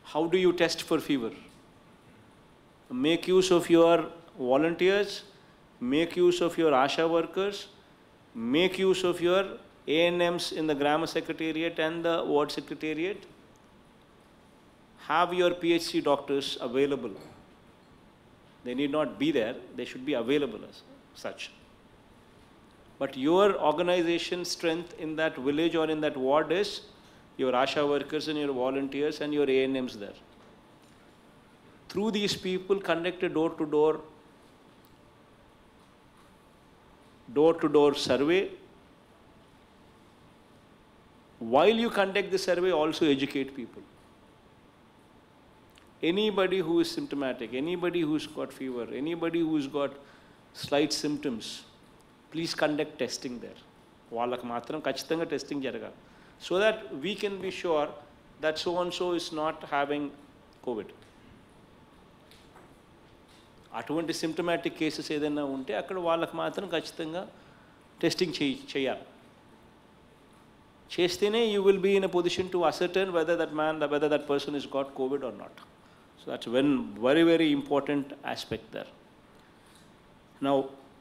How do you test for fever? Make use of your volunteers, make use of your ASHA workers, make use of your ANMs in the Grammar Secretariat and the Ward Secretariat. Have your PHC doctors available. They need not be there, they should be available as such. But your organization strength in that village or in that ward is your ASHA workers and your volunteers and your ANMs there. Through these people, conduct a door-to-door survey. While you conduct the survey, also educate people. Anybody who is symptomatic, anybody who's got fever, anybody who's got slight symptoms, please conduct testing there. Vallaki matram kachithanga testing jaragali. So that we can be sure that so-and-so is not having COVID. అటువంటి symptomatic cases ఏదైనా ఉంటే అక్కడ వాళ్ళకి మాత్రం ఖచ్చితంగా testing చేయాలి. చేస్తేనే you will be in a position to ascertain whether that person has got COVID or not. So that's one very, very important aspect there. Now,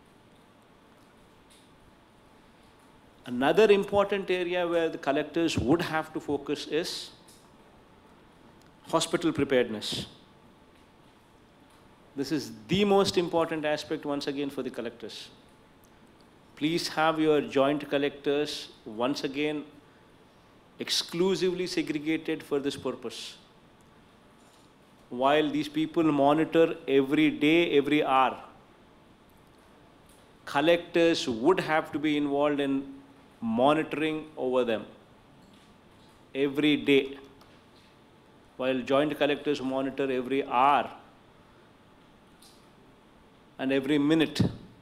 another important area where the collectors would have to focus is hospital preparedness. This is the most important aspect once again for the collectors. Please have your joint collectors once again exclusively segregated for this purpose. While these people monitor every day, every hour, collectors would have to be involved in monitoring over them every day. While joint collectors monitor every hour and every minute,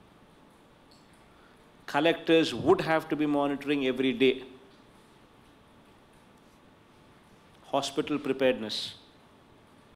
collectors would have to be monitoring every day. Hospital preparedness.